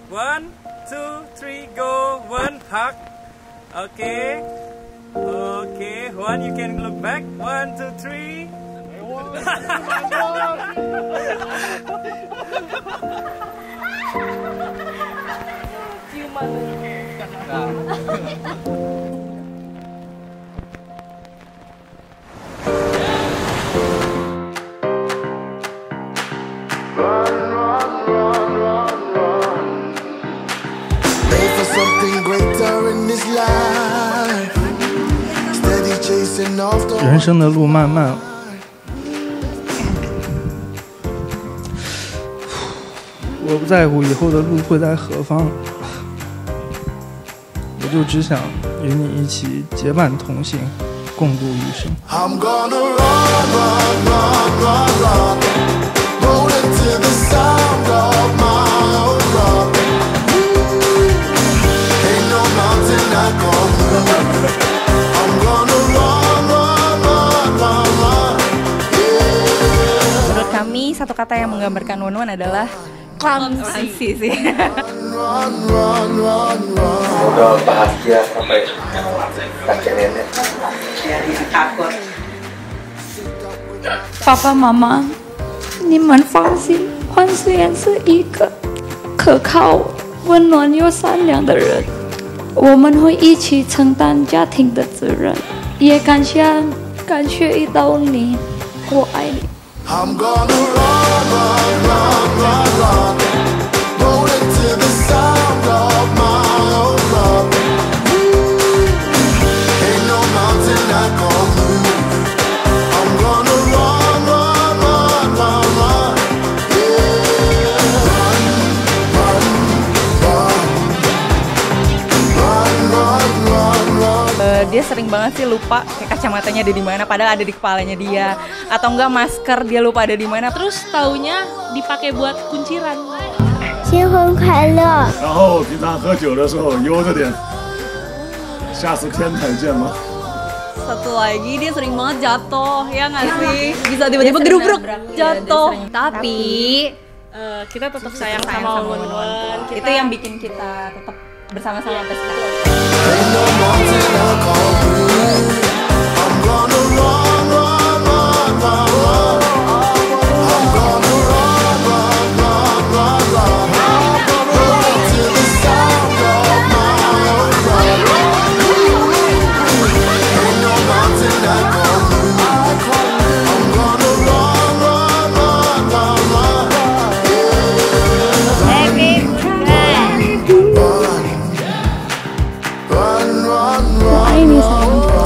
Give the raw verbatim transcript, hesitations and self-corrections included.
One, two, three, go. One, hug. Okay. Okay, Juan, you can look back. One, two, three. Ciuman. 人生的路漫漫，我不在乎以后的路会在何方，我就只想与你一起结伴同行，共度余生。 Kami satu kata yang menggambarkan Won Won adalah clumsy sih. Udah bahagia sampai kakek nenek. Takut. Papa Mama, 你们放心，欢虽然是一个可靠、温暖又善良的人，我们会一起承担家庭的责任。也感谢感谢遇到你，我爱你。I'm gonna run, run, run, run, run, rolling to the sound of my own love. Ain't no mountain I can't move. I'm gonna run, run, run, run, run, yeah. Run, run, run, run, run, run. Uh, dia sering banget sih lupa kayak kacamatanya ada di mana, padahal ada di kepalanya dia. Atau enggak masker dia lupa ada di mana, terus taunya dipakai buat kunciran. 新婚快乐。 然后平常喝酒的时候悠着点，下次天台见吗？ Satu lagi dia sering banget jatuh, ya nggak sih? Bisa tiba-tiba gerubruk jatuh. Ya, tapi uh, kita tetap sayang, sayang sama Won Won. Itu yang bikin kita tetap bersama-sama sampai sekarang. I miss you.